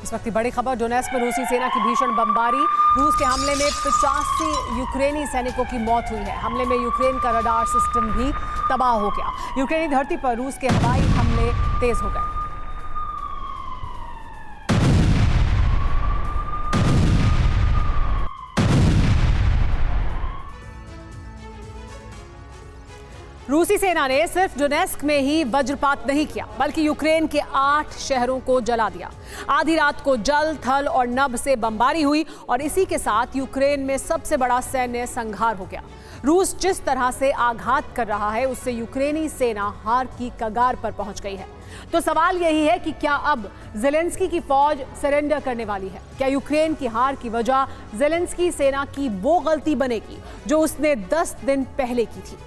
इस वक्त की बड़ी खबर, डोनेत्स्क में रूसी सेना की भीषण बमबारी। रूस के हमले में 85 यूक्रेनी सैनिकों की मौत हुई है। हमले में यूक्रेन का रडार सिस्टम भी तबाह हो गया। यूक्रेनी धरती पर रूस के हवाई हमले तेज हो गए। रूसी सेना ने सिर्फ डोनेत्स्क में ही वज्रपात नहीं किया, बल्कि यूक्रेन के 8 शहरों को जला दिया। आधी रात को जल, थल और नभ से बमबारी हुई और इसी के साथ यूक्रेन में सबसे बड़ा सैन्य संहार हो गया। रूस जिस तरह से आघात कर रहा है, उससे यूक्रेनी सेना हार की कगार पर पहुंच गई है। तो सवाल यही है कि क्या अब ज़ेलेंस्की की फौज सरेंडर करने वाली है? क्या यूक्रेन की हार की वजह ज़ेलेंस्की सेना की वो गलती बनेगी जो उसने 10 दिन पहले की थी?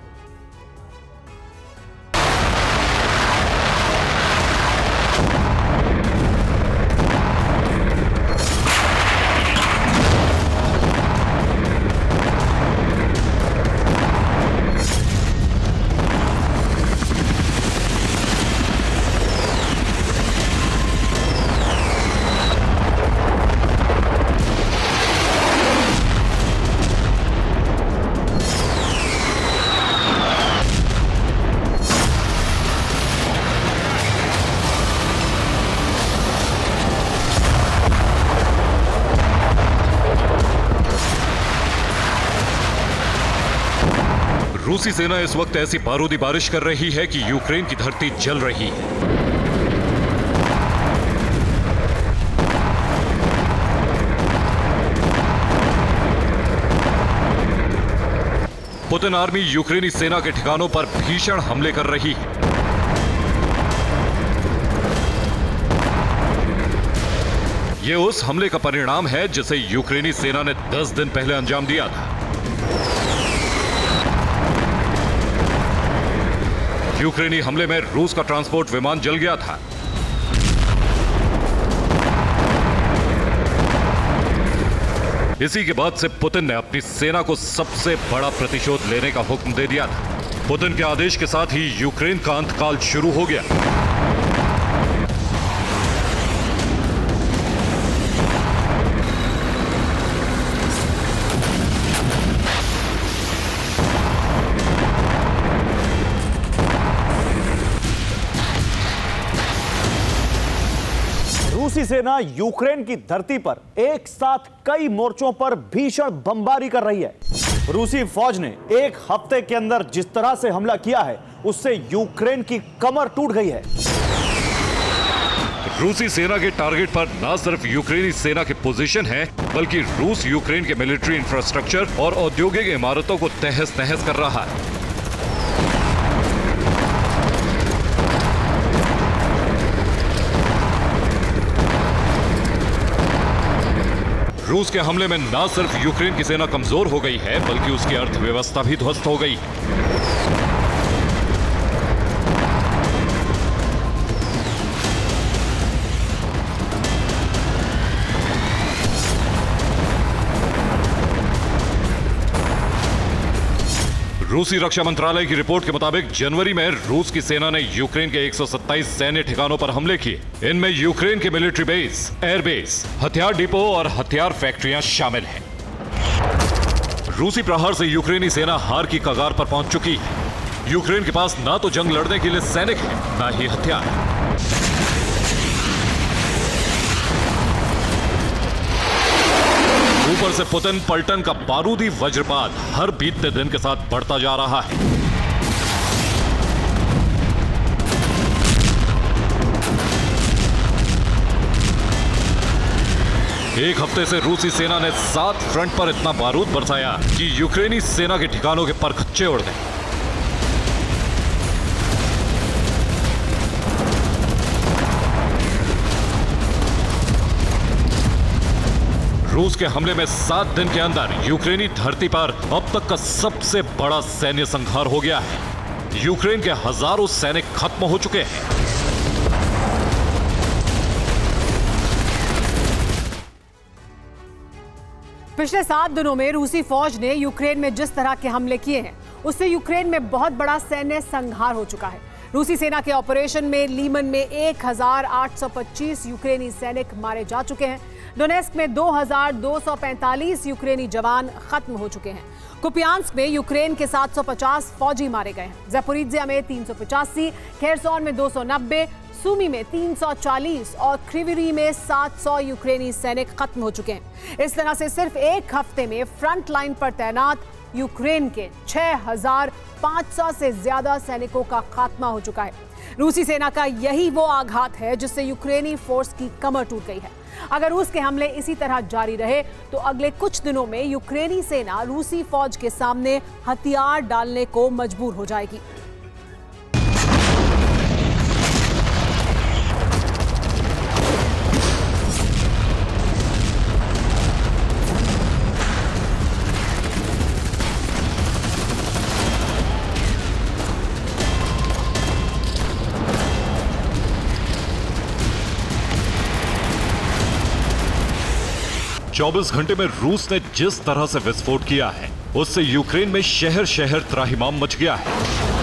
रूसी सेना इस वक्त ऐसी बारूदी बारिश कर रही है कि यूक्रेन की धरती जल रही है। पुतिन आर्मी यूक्रेनी सेना के ठिकानों पर भीषण हमले कर रही है। यह उस हमले का परिणाम है जिसे यूक्रेनी सेना ने 10 दिन पहले अंजाम दिया था। यूक्रेनी हमले में रूस का ट्रांसपोर्ट विमान जल गया था। इसी के बाद से पुतिन ने अपनी सेना को सबसे बड़ा प्रतिशोध लेने का हुक्म दे दिया था। पुतिन के आदेश के साथ ही यूक्रेन का अंतकाल शुरू हो गया। रूसी सेना यूक्रेन की धरती पर एक साथ कई मोर्चों पर भीषण बमबारी कर रही है। रूसी फौज ने एक हफ्ते के अंदर जिस तरह से हमला किया है, उससे यूक्रेन की कमर टूट गई है। रूसी सेना के टारगेट पर न सिर्फ यूक्रेनी सेना की पोजीशन है, बल्कि रूस यूक्रेन के मिलिट्री इंफ्रास्ट्रक्चर और औद्योगिक इमारतों को तहस नहस कर रहा है। रूस के हमले में न सिर्फ यूक्रेन की सेना कमजोर हो गई है, बल्कि उसकी अर्थव्यवस्था भी ध्वस्त हो गई है। रूसी रक्षा मंत्रालय की रिपोर्ट के मुताबिक जनवरी में रूस की सेना ने यूक्रेन के 127 सैन्य ठिकानों पर हमले किए। इनमें यूक्रेन के मिलिट्री बेस, एयरबेस, हथियार डिपो और हथियार फैक्ट्रियां शामिल हैं। रूसी प्रहार से यूक्रेनी सेना हार की कगार पर पहुंच चुकी है। यूक्रेन के पास ना तो जंग लड़ने के लिए सैनिक है, ना ही हथियार। ऊपर से पुतिन पलटन का बारूदी वज्रपात हर बीतते दिन के साथ बढ़ता जा रहा है। एक हफ्ते से रूसी सेना ने 7 फ्रंट पर इतना बारूद बरसाया कि यूक्रेनी सेना के ठिकानों के परखच्चे उड़ गए। रूस के हमले में 7 दिन के अंदर यूक्रेनी धरती पर अब तक का सबसे बड़ा सैन्य संहार हो गया है। यूक्रेन के हजारों सैनिक खत्म हो चुके हैं। पिछले 7 दिनों में रूसी फौज ने यूक्रेन में जिस तरह के हमले किए हैं, उससे यूक्रेन में बहुत बड़ा सैन्य संहार हो चुका है। रूसी सेना के ऑपरेशन में लीमन में 1825 यूक्रेनी सैनिक मारे जा चुके हैं। डोनेस्क में 2245 यूक्रेनी जवान खत्म हो चुके हैं। कुपियांस्क में यूक्रेन के 750 फौजी मारे गए हैं। ज़पोरिज्जिया में 385, खेरसोन में 290, सूमी में 340 और क्रिविरी में 700 यूक्रेनी सैनिक खत्म हो चुके हैं। इस तरह से सिर्फ एक हफ्ते में फ्रंट लाइन पर तैनात यूक्रेन के 6500 से ज्यादा सैनिकों का खात्मा हो चुका है। रूसी सेना का यही वो आघात है जिससे यूक्रेनी फोर्स की कमर टूट गई है। अगर रूस के हमले इसी तरह जारी रहे तो अगले कुछ दिनों में यूक्रेनी सेना रूसी फौज के सामने हथियार डालने को मजबूर हो जाएगी। चौबीस घंटे में रूस ने जिस तरह से विस्फोट किया है उससे यूक्रेन में शहर शहर त्राहिमाम मच गया है।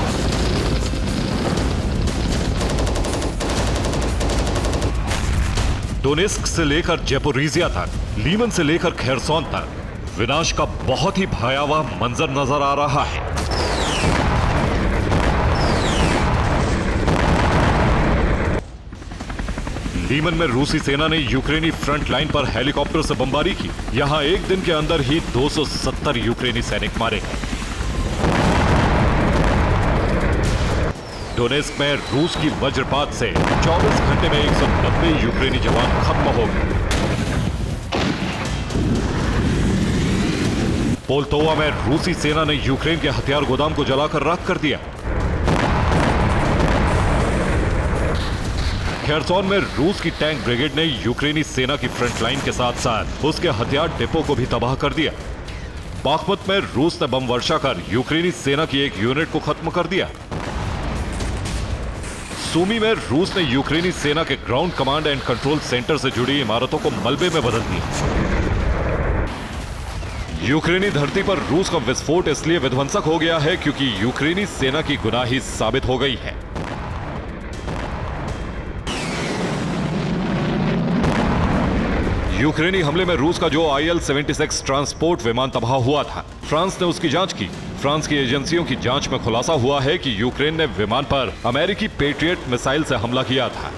डोनेस्क से लेकर ज़पोरिज्जिया तक, लीमन से लेकर खेरसोन तक विनाश का बहुत ही भयावह मंजर नजर आ रहा है। लीमन में रूसी सेना ने यूक्रेनी फ्रंट लाइन पर हेलीकॉप्टर से बमबारी की। यहां एक दिन के अंदर ही 270 यूक्रेनी सैनिक मारे गए। डोनेस्क में रूस की वज्रपात से 24 घंटे में 190 यूक्रेनी जवान खत्म हो गए। पोल्तोवा में रूसी सेना ने यूक्रेन के हथियार गोदाम को जलाकर राख कर दिया। खेरसोन में रूस की टैंक ब्रिगेड ने यूक्रेनी सेना की फ्रंट लाइन के साथ साथ उसके हथियार डिपो को भी तबाह कर दिया। बाखमुत में रूस ने बम वर्षा कर यूक्रेनी सेना की एक यूनिट को खत्म कर दिया। सूमी में रूस ने यूक्रेनी सेना के ground command and control centre से जुड़ी इमारतों को मलबे में बदल दिया। यूक्रेनी धरती पर रूस का विस्फोट इसलिए विध्वंसक हो गया है क्योंकि यूक्रेनी सेना की गुनाही साबित हो गई है। यूक्रेनी हमले में रूस का जो IL-76 ट्रांसपोर्ट विमान तबाह हुआ था, फ्रांस ने उसकी जांच की। फ्रांस की एजेंसियों की जांच में खुलासा हुआ है कि यूक्रेन ने विमान पर अमेरिकी पेट्रियट मिसाइल से हमला किया था।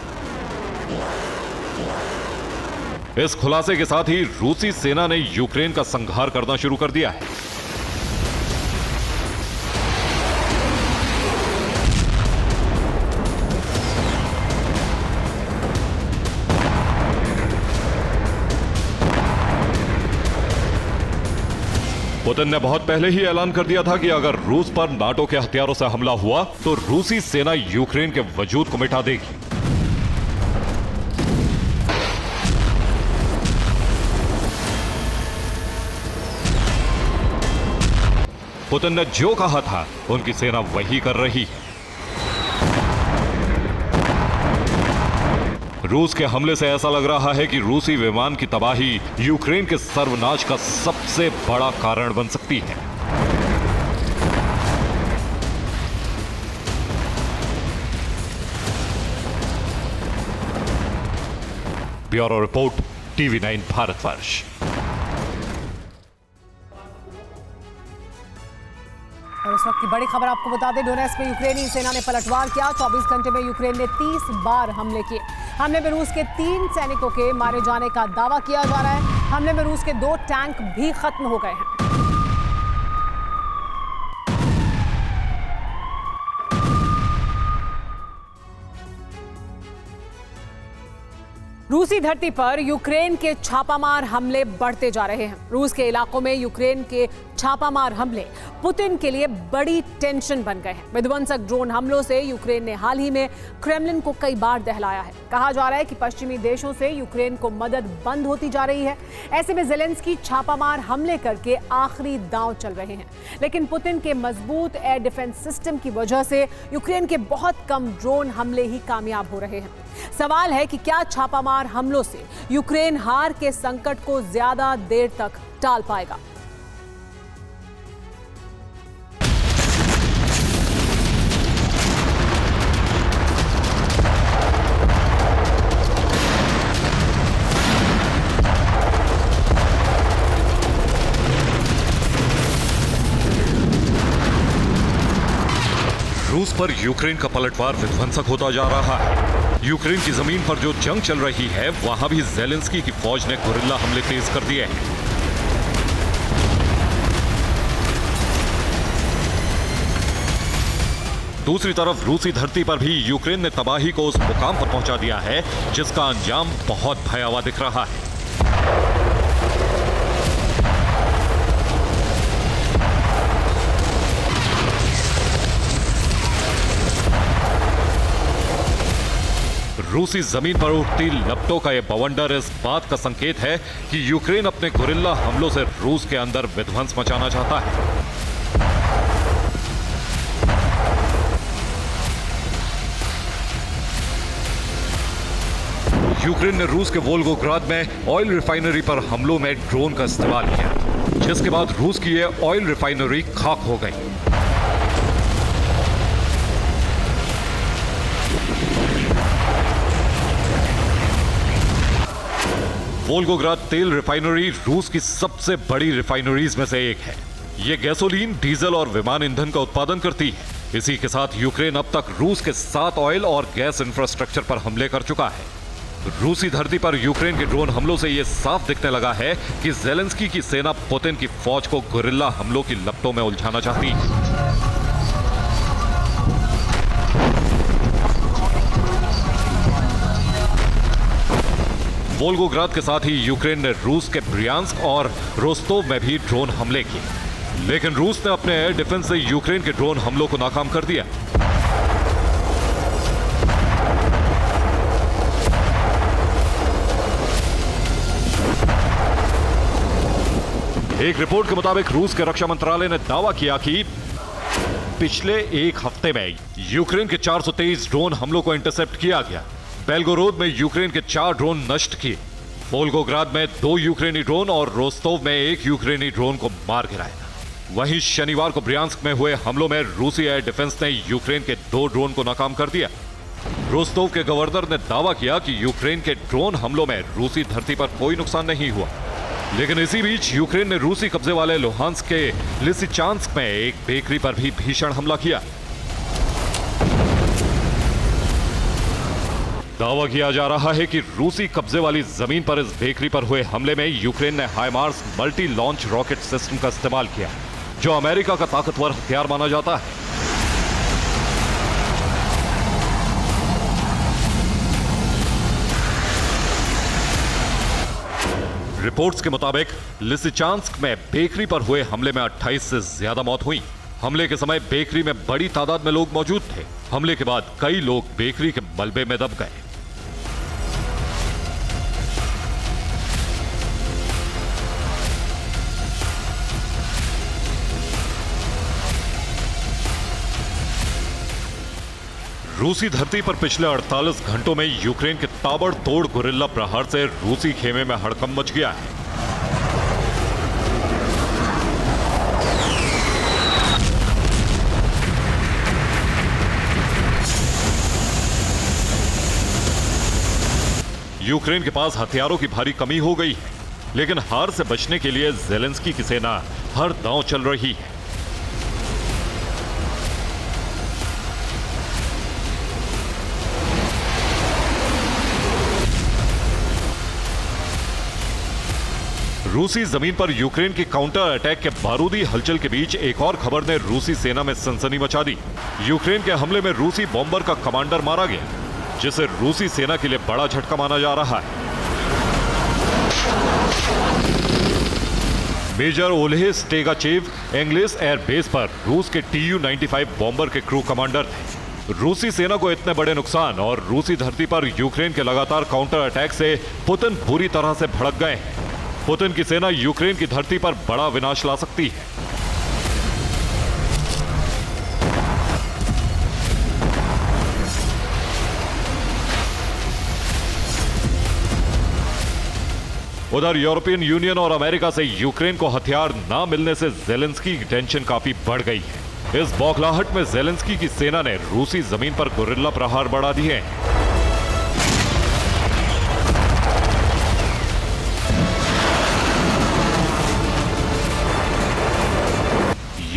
इस खुलासे के साथ ही रूसी सेना ने यूक्रेन का संहार करना शुरू कर दिया है। पुतिन ने बहुत पहले ही ऐलान कर दिया था कि अगर रूस पर नाटो के हथियारों से हमला हुआ तो रूसी सेना यूक्रेन के वजूद को मिटा देगी। पुतिन ने जो कहा था उनकी सेना वही कर रही है। रूस के हमले से ऐसा लग रहा है कि रूसी विमान की तबाही यूक्रेन के सर्वनाश का सबसे बड़ा कारण बन सकती है। Bureau report, TV9 Bharatvarsh. और इस वक्त की बड़ी खबर आपको बता दें, डोनेस्क में यूक्रेनी सेना ने पलटवार किया। 24 घंटे में यूक्रेन ने 30 बार हमले किए। हमले में रूस के 3 सैनिकों के मारे जाने का दावा किया जा रहा है। हमले में रूस के 2 टैंक भी खत्म हो गए हैं। रूसी धरती पर यूक्रेन के छापामार हमले बढ़ते जा रहे हैं। रूस के इलाकों में यूक्रेन के छापामार हमले पुतिन के लिए बड़ी टेंशन बन गए हैं। विध्वंसक ड्रोन हमलों से यूक्रेन ने हाल ही में क्रेमलिन को कई बार दहलाया है। कहा जा रहा है कि पश्चिमी देशों से यूक्रेन को मदद बंद होती जा रही है। ऐसे में ज़ेलेंस्की छापामार हमले करके आखिरी दांव चल रहे हैं। लेकिन पुतिन के मजबूत एयर डिफेंस सिस्टम की वजह से यूक्रेन के बहुत कम ड्रोन हमले ही कामयाब हो रहे हैं। सवाल है कि क्या छापामार हमलों से यूक्रेन हार के संकट को ज्यादा देर तक टाल पाएगा? रूस पर यूक्रेन का पलटवार विध्वंसक होता जा रहा है। यूक्रेन की जमीन पर जो जंग चल रही है वहां भी ज़ेलेंस्की की फौज ने गुरिल्ला हमले तेज कर दिए हैं। दूसरी तरफ रूसी धरती पर भी यूक्रेन ने तबाही को उस मुकाम पर पहुंचा दिया है जिसका अंजाम बहुत भयावह दिख रहा है। रूसी जमीन पर उठती लपटों का यह बवंडर इस बात का संकेत है कि यूक्रेन अपने गुरिल्ला हमलों से रूस के अंदर विध्वंस मचाना चाहता है। यूक्रेन ने रूस के वोल्गोग्राद में ऑयल रिफाइनरी पर हमलों में ड्रोन का इस्तेमाल किया, जिसके बाद रूस की यह ऑयल रिफाइनरी खाक हो गई। वोल्गोग्राद तेल रिफाइनरी रूस की सबसे बड़ी रिफाइनरीज में से एक है। यह गैसोलीन, डीजल और विमान ईंधन का उत्पादन करती है। इसी के साथ यूक्रेन अब तक रूस के 7 ऑयल और गैस इंफ्रास्ट्रक्चर पर हमले कर चुका है। रूसी धरती पर यूक्रेन के ड्रोन हमलों से यह साफ दिखने लगा है कि ज़ेलेंस्की की सेना पुतिन की फौज को गुरिल्ला हमलों की लपटों में उलझाना चाहती है। वोल्गोग्राद के साथ ही यूक्रेन ने रूस के ब्रियांस्क और रोस्तोव में भी ड्रोन हमले किए, लेकिन रूस ने अपने एयर डिफेंस से यूक्रेन के ड्रोन हमलों को नाकाम कर दिया। एक रिपोर्ट के मुताबिक रूस के रक्षा मंत्रालय ने दावा किया कि पिछले एक हफ्ते में यूक्रेन के 423 ड्रोन हमलों को इंटरसेप्ट किया गया। बेलगोरोद में यूक्रेन के 4 ड्रोन नष्ट किए, वोल्गोग्राद में 2 यूक्रेनी ड्रोन और रोस्तोव में 1 यूक्रेनी ड्रोन को मार गिराया। वहीं शनिवार को ब्रियांस्क में हुए हमलों में रूसी एयर डिफेंस ने यूक्रेन के 2 ड्रोन को नाकाम कर दिया। रोस्तोव के गवर्नर ने दावा किया कि यूक्रेन के ड्रोन हमलों में रूसी धरती पर कोई नुकसान नहीं हुआ, लेकिन इसी बीच यूक्रेन ने रूसी कब्जे वाले लुहांस्क के लिसिचांस्क में एक बेकरी पर भी भीषण हमला किया। दावा किया जा रहा है कि रूसी कब्जे वाली जमीन पर इस बेकरी पर हुए हमले में यूक्रेन ने HIMARS multi launch rocket system का इस्तेमाल किया, जो अमेरिका का ताकतवर हथियार माना जाता है। रिपोर्ट्स के मुताबिक लिसिचांस्क में बेकरी पर हुए हमले में 28 से ज्यादा मौत हुई। हमले के समय बेकरी में बड़ी तादाद में लोग मौजूद थे। हमले के बाद कई लोग बेकरी के मलबे में दब गए। रूसी धरती पर पिछले 48 घंटों में यूक्रेन के ताबड़तोड़ गुरिल्ला प्रहार से रूसी खेमे में हड़कंप मच गया है। यूक्रेन के पास हथियारों की भारी कमी हो गई है, लेकिन हार से बचने के लिए ज़ेलेंस्की की सेना हर दांव चल रही है। रूसी जमीन पर यूक्रेन की काउंटर अटैक के बारूदी हलचल के बीच एक और खबर ने रूसी सेना में सनसनी मचा दी। यूक्रेन के हमले में रूसी बॉम्बर का कमांडर मारा गया, जिसे रूसी सेना के लिए बड़ा झटका माना जा रहा है। Major Oleh Stegachev Engels air base पर रूस के Tu-95 बॉम्बर के क्रू कमांडर थे। रूसी सेना को इतने बड़े नुकसान और रूसी धरती पर यूक्रेन के लगातार काउंटर अटैक से पुतिन बुरी तरह से भड़क गए हैं। पुतिन की सेना यूक्रेन की धरती पर बड़ा विनाश ला सकती है। उधर यूरोपियन यूनियन और अमेरिका से यूक्रेन को हथियार ना मिलने से ज़ेलेंस्की की टेंशन काफी बढ़ गई है। इस बौखलाहट में ज़ेलेंस्की की सेना ने रूसी जमीन पर गुरिल्ला प्रहार बढ़ा दिए हैं।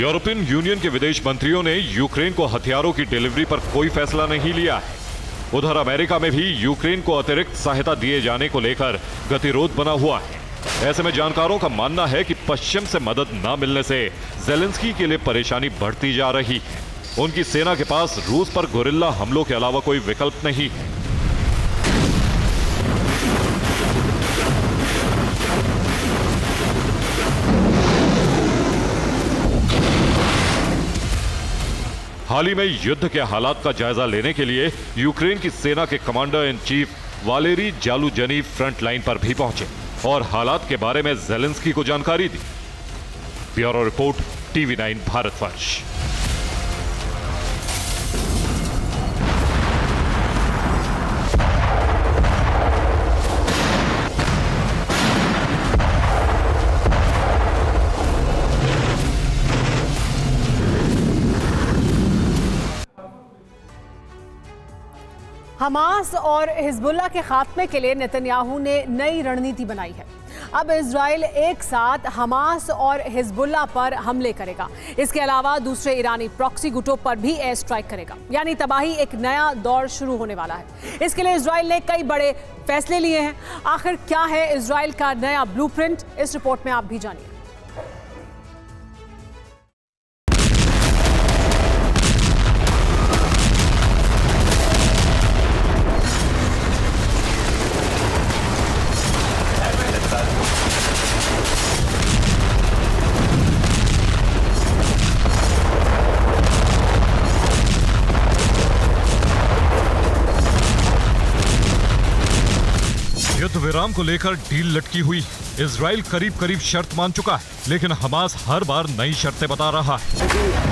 यूरोपियन यूनियन के विदेश मंत्रियों ने यूक्रेन को हथियारों की डिलीवरी पर कोई फैसला नहीं लिया है। उधर अमेरिका में भी यूक्रेन को अतिरिक्त सहायता दिए जाने को लेकर गतिरोध बना हुआ है। ऐसे में जानकारों का मानना है कि पश्चिम से मदद न मिलने से ज़ेलेंस्की के लिए परेशानी बढ़ती जा रही है। उनकी सेना के पास रूस पर गुरिल्ला हमलों के अलावा कोई विकल्प नहीं है। हाल ही में युद्ध के हालात का जायजा लेने के लिए यूक्रेन की सेना के commander in chief Valery Zaluzhny front line पर भी पहुंचे और हालात के बारे में ज़ेलेंस्की को जानकारी दी। Bureau report, TV9 Bharatvarsh. Hamas और हिजबुल्लाह के खात्मे के लिए नेतन्याहू ने नई रणनीति बनाई है। अब इजराइल एक साथ हमास और हिजबुल्लाह पर हमले करेगा। इसके अलावा दूसरे ईरानी प्रॉक्सी गुटों पर भी एयर स्ट्राइक करेगा। यानी तबाही एक नया दौर शुरू होने वाला है। इसके लिए इजराइल ने कई बड़े फैसले लिए हैं। आखिर क्या है इजराइल का नया ब्लूप्रिंट, इस रिपोर्ट में आप भी जानिए। युद्ध विराम को लेकर डील लटकी हुई। इजराइल करीब करीब शर्त मान चुका है, लेकिन हमास हर बार नई शर्तें बता रहा है।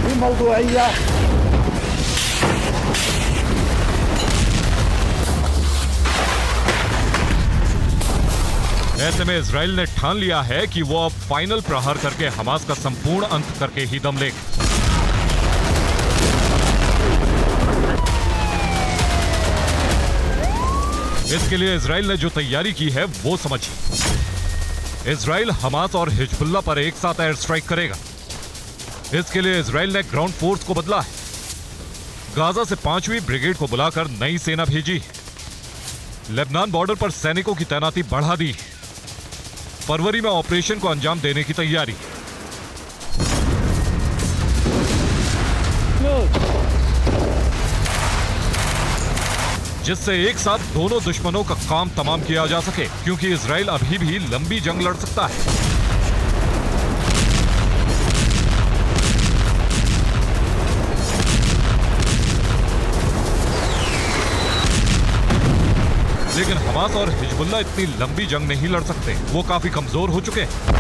ऐसे में इजराइल ने ठान लिया है कि वो अब फाइनल प्रहार करके हमास का संपूर्ण अंत करके ही दम लेगा। इसके लिए इजराइल ने जो तैयारी की है वो समझिए। इजराइल हमास और हिजबुल्लाह पर एक साथ एयर स्ट्राइक करेगा। इसके लिए इजराइल ने ग्राउंड फोर्स को बदला है। गाजा से 5वीं ब्रिगेड को बुलाकर नई सेना भेजी है। लेबनान बॉर्डर पर सैनिकों की तैनाती बढ़ा दी है। फरवरी में ऑपरेशन को अंजाम देने की तैयारी। जिससे एक साथ दोनों दुश्मनों का काम तमाम किया जा सके, क्योंकि इजराइल अभी भी लंबी जंग लड़ सकता है। लेकिन हमास और हिजबुल्लाह इतनी लंबी जंग नहीं लड़ सकते। वो काफी कमजोर हो चुके हैं।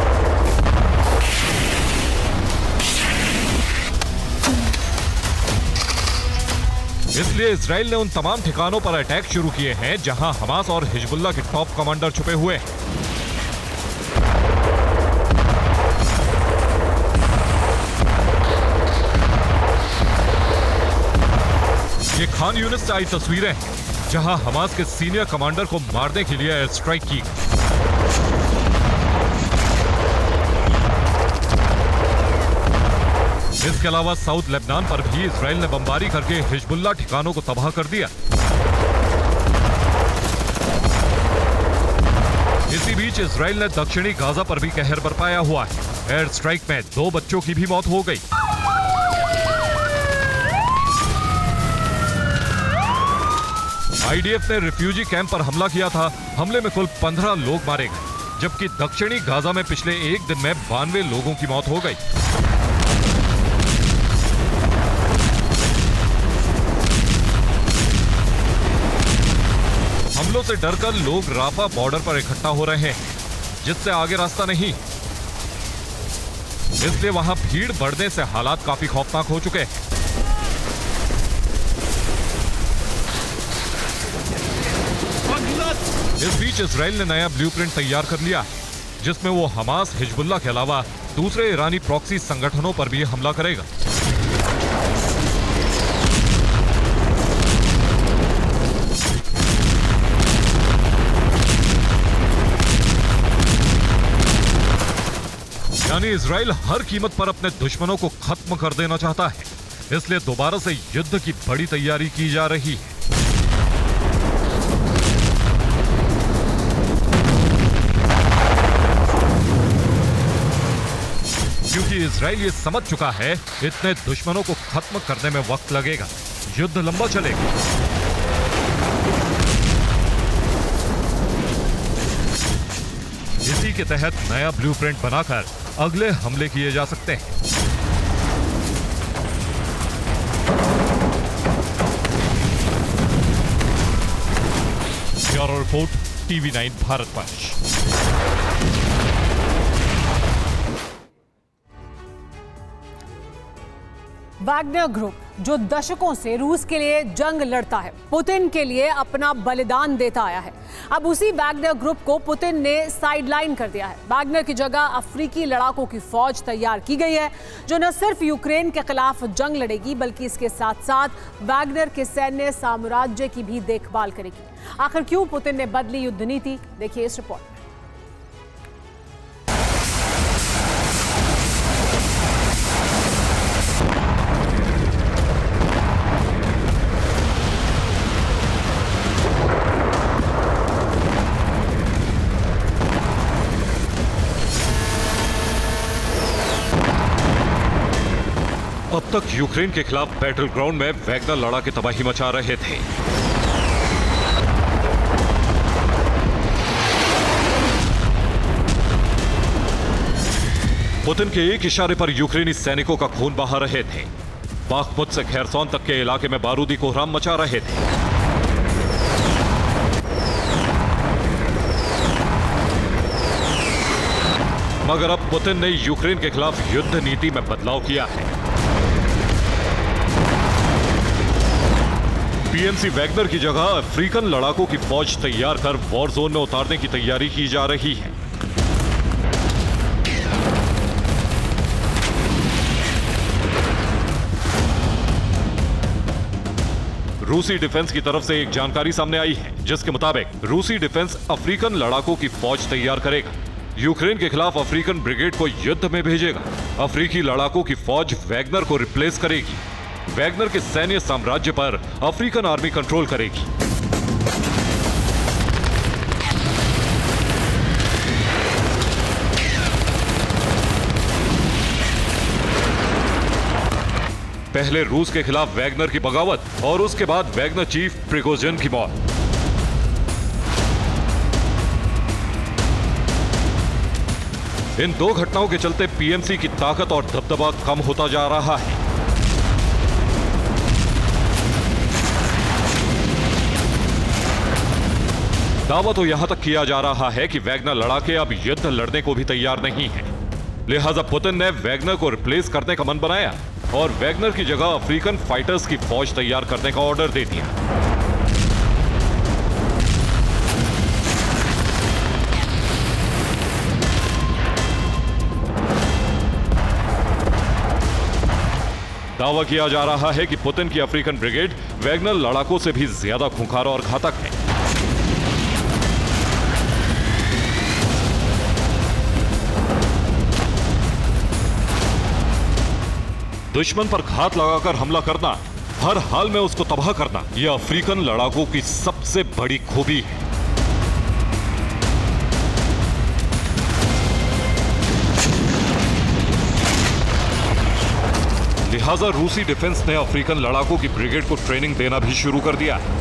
इसलिए इजराइल ने उन तमाम ठिकानों पर अटैक शुरू किए हैं जहां हमास और हिजबुल्लाह के टॉप कमांडर छुपे हुए हैं। ये खान यूनिस से आई तस्वीरें हैं जहां हमास के सीनियर कमांडर को मारने के लिए एयर स्ट्राइक की। इसके अलावा साउथ लेबनान पर भी इजराइल ने बमबारी करके हिजबुल्लाह ठिकानों को तबाह कर दिया। इसी बीच इजराइल ने दक्षिणी गाजा पर भी कहर बरपाया हुआ है। एयर स्ट्राइक में 2 बच्चों की भी मौत हो गई। आईडीएफ ने रिफ्यूजी कैंप पर हमला किया था। हमले में कुल 15 लोग मारे गए, जबकि दक्षिणी गाजा में पिछले एक दिन में 92 लोगों की मौत हो गई। हमलों से डरकर लोग राफा बॉर्डर पर इकट्ठा हो रहे हैं, जिससे आगे रास्ता नहीं। इसलिए वहां भीड़ बढ़ने से हालात काफी खौफनाक हो चुके हैं। इस बीच इजराइल ने नया ब्लूप्रिंट तैयार कर लिया है, जिसमें वो हमास, हिजबुल्लाह के अलावा दूसरे ईरानी प्रॉक्सी संगठनों पर भी हमला करेगा। यानी इजराइल हर कीमत पर अपने दुश्मनों को खत्म कर देना चाहता है, इसलिए दोबारा से युद्ध की बड़ी तैयारी की जा रही है। क्योंकि इजराइल ये समझ चुका है इतने दुश्मनों को खत्म करने में वक्त लगेगा, युद्ध लंबा चलेगा। इसी के तहत नया ब्लूप्रिंट बनाकर अगले हमले किए जा सकते हैं। Bureau report, TV9 Bharatvarsh. Wagner group जो दशकों से रूस के लिए जंग लड़ता है, पुतिन के लिए अपना बलिदान देता आया है, अब उसी वैगनर ग्रुप को पुतिन ने साइडलाइन कर दिया है। वैगनर की जगह अफ्रीकी लड़ाकों की फौज तैयार की गई है, जो न सिर्फ यूक्रेन के खिलाफ जंग लड़ेगी बल्कि इसके साथ साथ वैगनर के सैन्य साम्राज्य की भी देखभाल करेगी। आखिर क्यों पुतिन ने बदली युद्ध नीति, देखिए इस रिपोर्ट में। अब तक यूक्रेन के खिलाफ बैटल ग्राउंड में वैगनर लड़ाके तबाही मचा रहे थे। पुतिन के एक इशारे पर यूक्रेनी सैनिकों का खून बहा रहे थे। बाखमुत से खेरसोन तक के इलाके में बारूदी कोहराम मचा रहे थे। मगर अब पुतिन ने यूक्रेन के खिलाफ युद्ध नीति में बदलाव किया है। पीएमसी वैगनर की जगह अफ्रीकन लड़ाकों की फौज तैयार कर वॉर जोन में उतारने की तैयारी की जा रही है। रूसी डिफेंस की तरफ से एक जानकारी सामने आई है, जिसके मुताबिक रूसी डिफेंस अफ्रीकन लड़ाकों की फौज तैयार करेगा, यूक्रेन के खिलाफ अफ्रीकन ब्रिगेड को युद्ध में भेजेगा। अफ्रीकी लड़ाकों की फौज वैगनर को रिप्लेस करेगी। वैगनर के सैन्य साम्राज्य पर अफ्रीकन आर्मी कंट्रोल करेगी। पहले रूस के खिलाफ वैगनर की बगावत और उसके बाद वैगनर चीफ प्रिगोजिन की मौत। इन दो घटनाओं के चलते पीएमसी की ताकत और दबदबा कम होता जा रहा है। दावा तो यहां तक किया जा रहा है कि वैगनर लड़ाके अब युद्ध लड़ने को भी तैयार नहीं है। लिहाजा पुतिन ने वैगनर को रिप्लेस करने का मन बनाया और वैगनर की जगह अफ्रीकन फाइटर्स की फौज तैयार करने का ऑर्डर दे दिया। दावा किया जा रहा है कि पुतिन की अफ्रीकन ब्रिगेड वैगनर लड़ाकों से भी ज्यादा खूंखार और घातक है। दुश्मन पर घात लगाकर हमला करना, हर हाल में उसको तबाह करना, यह अफ्रीकन लड़ाकों की सबसे बड़ी खूबी है। लिहाजा रूसी डिफेंस ने अफ्रीकन लड़ाकों की ब्रिगेड को ट्रेनिंग देना भी शुरू कर दिया है।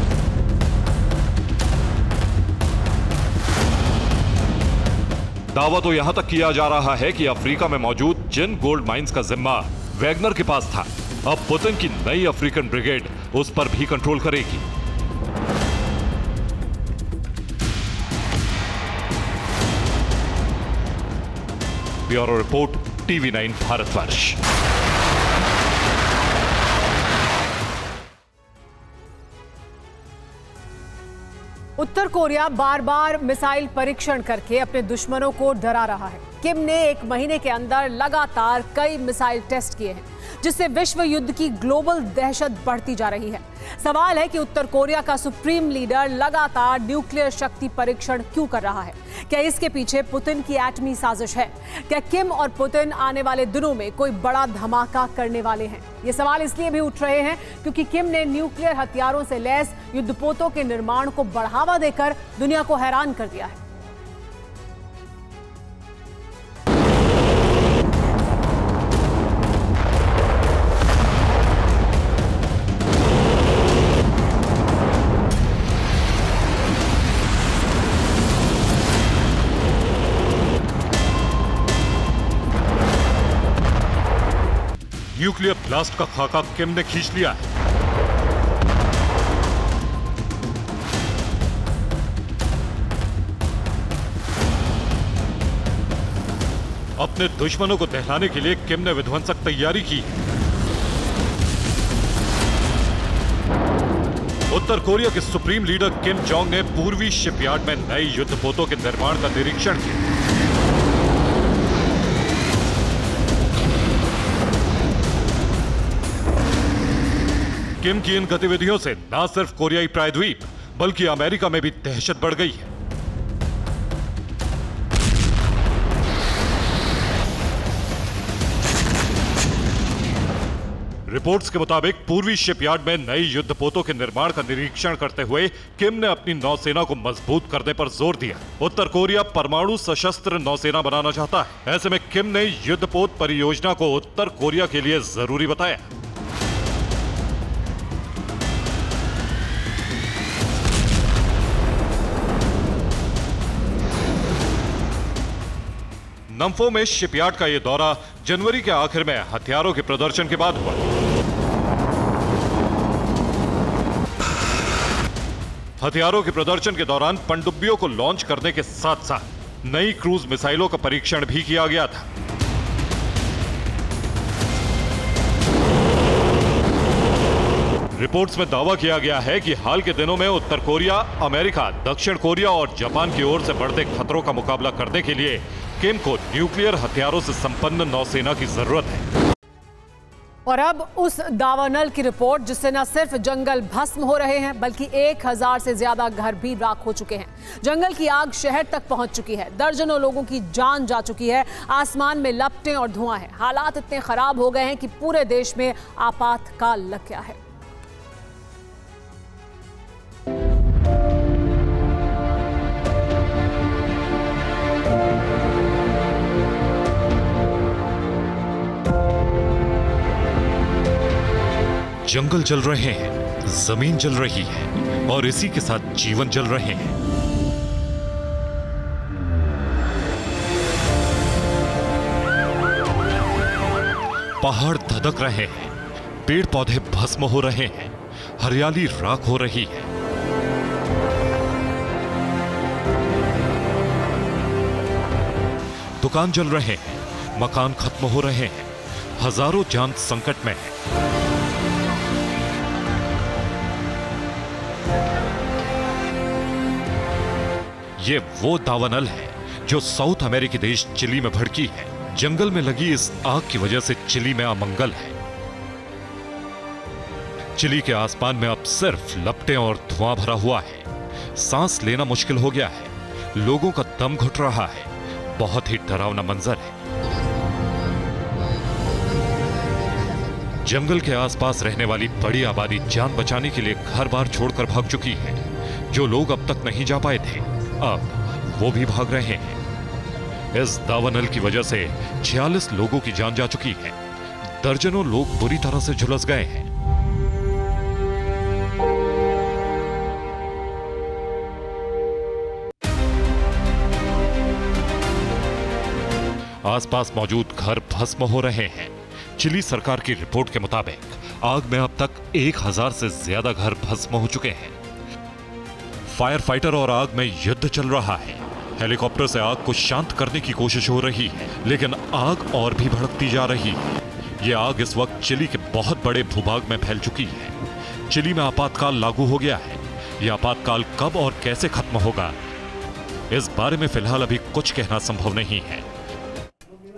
दावा तो यहां तक किया जा रहा है कि अफ्रीका में मौजूद जिन गोल्ड माइंस का जिम्मा वैगनर के पास था, अब पुतिन की नई अफ्रीकन ब्रिगेड उस पर भी कंट्रोल करेगी। Bureau report, TV9 Bharatvarsh. उत्तर कोरिया बार बार मिसाइल परीक्षण करके अपने दुश्मनों को डरा रहा है। किम ने एक महीने के अंदर लगातार कई मिसाइल टेस्ट किए हैं। जिससे विश्व युद्ध की ग्लोबल दहशत बढ़ती जा रही है। सवाल है कि उत्तर कोरिया का सुप्रीम लीडर लगातार न्यूक्लियर शक्ति परीक्षण क्यों कर रहा है? क्या इसके पीछे पुतिन की एटमी साजिश है? क्या किम और पुतिन आने वाले दिनों में कोई बड़ा धमाका करने वाले हैं? ये सवाल इसलिए भी उठ रहे हैं क्योंकि किम ने न्यूक्लियर हथियारों से लैस युद्धपोतों के निर्माण को बढ़ावा देकर दुनिया को हैरान कर दिया है। न्यूक्लियर ब्लास्ट का खाका किम ने खींच लिया है। अपने दुश्मनों को दहलाने के लिए किम ने विध्वंसक तैयारी की। उत्तर कोरिया के सुप्रीम लीडर किम जोंग ने पूर्वी शिपयार्ड में नए युद्धपोतों के निर्माण का निरीक्षण किया। किम की इन गतिविधियों से न सिर्फ कोरियाई प्रायद्वीप बल्कि अमेरिका में भी दहशत बढ़ गई है। रिपोर्ट्स के मुताबिक पूर्वी शिपयार्ड में नए युद्धपोतों के निर्माण का निरीक्षण करते हुए किम ने अपनी नौसेना को मजबूत करने पर जोर दिया। उत्तर कोरिया परमाणु सशस्त्र नौसेना बनाना चाहता है। ऐसे में किम ने युद्धपोत परियोजना को उत्तर कोरिया के लिए जरूरी बताया। नम्फो में शिपयार्ड का यह दौरा जनवरी के आखिर में हथियारों के प्रदर्शन के बाद हुआ। हथियारों के प्रदर्शन के दौरान पनडुब्बियों को लॉन्च करने के साथ साथ नई क्रूज मिसाइलों का परीक्षण भी किया गया था। रिपोर्ट्स में दावा किया गया है कि हाल के दिनों में उत्तर कोरिया, अमेरिका, दक्षिण कोरिया और जापान की ओर से बढ़ते खतरों का मुकाबला करने के लिए किम को न्यूक्लियर हथियारों से संपन्न नौसेना की जरूरत है। और अब उस दावानल की रिपोर्ट जिससे न सिर्फ जंगल भस्म हो रहे हैं बल्कि 1000 से ज्यादा घर भी राख हो चुके हैं। जंगल की आग शहर तक पहुंच चुकी है। दर्जनों लोगों की जान जा चुकी है। आसमान में लपटें और धुआं है। हालात इतने खराब हो गए हैं कि पूरे देश में आपातकाल लग गया है। जंगल जल रहे हैं, जमीन जल रही है और इसी के साथ जीवन जल रहे हैं। पहाड़ धधक रहे हैं, पेड़ पौधे भस्म हो रहे हैं, हरियाली राख हो रही है। दुकान जल रहे हैं, मकान खत्म हो रहे हैं, हजारों जान संकट में है। ये वो दावानल है जो साउथ अमेरिकी देश चिली में भड़की है। जंगल में लगी इस आग की वजह से चिली में अमंगल है। चिली के आसमान में अब सिर्फ लपटें और धुआं भरा हुआ है। सांस लेना मुश्किल हो गया है। लोगों का दम घुट रहा है। बहुत ही डरावना मंजर है। जंगल के आसपास रहने वाली बड़ी आबादी जान बचाने के लिए घर बार छोड़कर भाग चुकी है। जो लोग अब तक नहीं जा पाए थे अब वो भी भाग रहे हैं। इस दावानल की वजह से 46 लोगों की जान जा चुकी है। दर्जनों लोग बुरी तरह से झुलस गए हैं। आसपास मौजूद घर भस्म हो रहे हैं। चिली सरकार की रिपोर्ट के मुताबिक आग में अब तक 1000 से ज्यादा घर भस्म हो चुके हैं। फायर फाइटर और आग में युद्ध चल रहा है। हेलीकॉप्टर से आग को शांत करने की कोशिश हो रही है, लेकिन आग और भी भड़कती जा रही है। यह आग इस वक्त चिली के बहुत बड़े भूभाग में फैल चुकी है। चिली में आपातकाल लागू हो गया है। यह आपातकाल कब और कैसे खत्म होगा, इस बारे में फिलहाल अभी कुछ कहना संभव नहीं है।